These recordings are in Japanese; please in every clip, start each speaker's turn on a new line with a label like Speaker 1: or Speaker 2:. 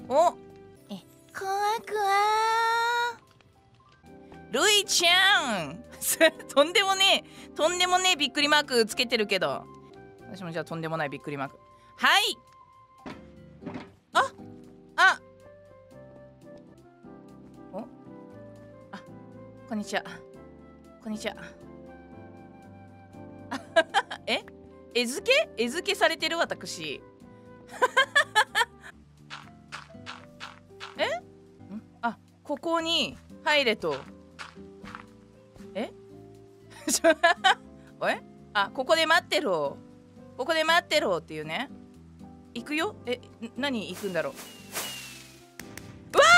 Speaker 1: お怖くわー。るいちゃんとんでもねえびっくりマークつけてるけど、私もじゃあとんでもないびっくりマーク。はい。あこんにちは。こんにちは。餌付けされてる私。ここに入れと。ここで待ってろ。ここで待ってろっていうね。行くよ。何行くんだろう。うわ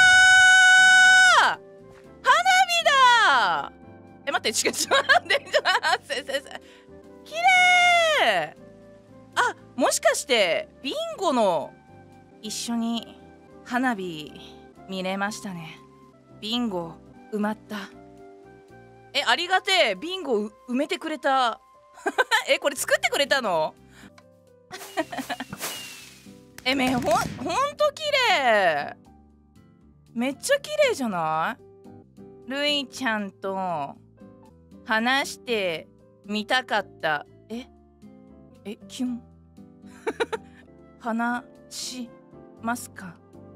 Speaker 1: ー！花火だ！待って、ちょっと待って、きれい！もしかしてビンゴの一緒に花火見れましたね。ビンゴ埋まった。ありがてえ。ビンゴ埋めてくれた。これ作ってくれたの？ほんと綺麗。めっちゃ綺麗じゃない？るいちゃんと話してみたかった。キュン。話しますか？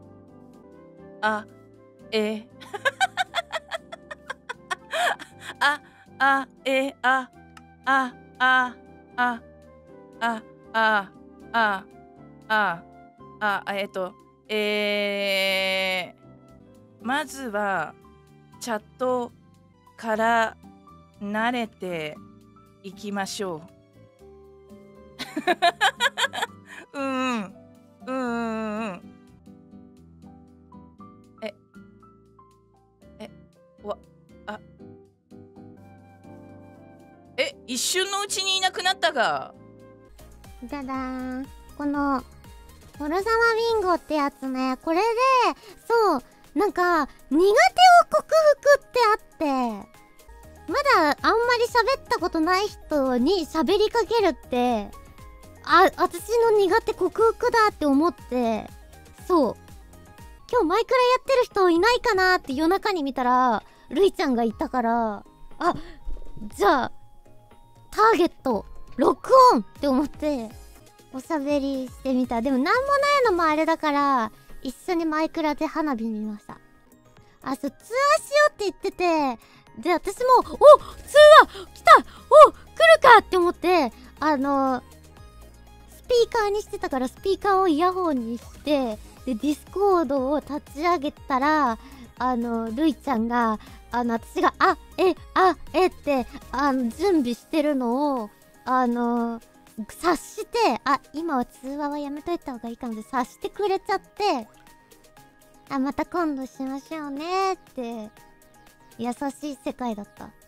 Speaker 1: まずはチャットから慣れていきましょう。一瞬のうちにいなくなったが。
Speaker 2: だだーん。このトルサマビンゴってやつね、これでなんか苦手を克服ってあって、まだあんまり喋ったことない人に喋りかけるって、私の苦手克服だって思って、今日マイクラやってる人いないかなって夜中に見たらルイちゃんがいたから、じゃあターゲットロックオンって思っておしゃべりしてみた。でもなんもないのもあれだから、一緒にマイクラで花火見ました。通話しようって言ってて、で私も通話来た、来るかって思って、スピーカーにしてたから、スピーカーをイヤホンにして、でディスコードを立ち上げたら、ルイちゃんが私がって準備してるのを察して、今は通話はやめといた方がいいかなって察してくれちゃって、また今度しましょうねって優しい世界だった。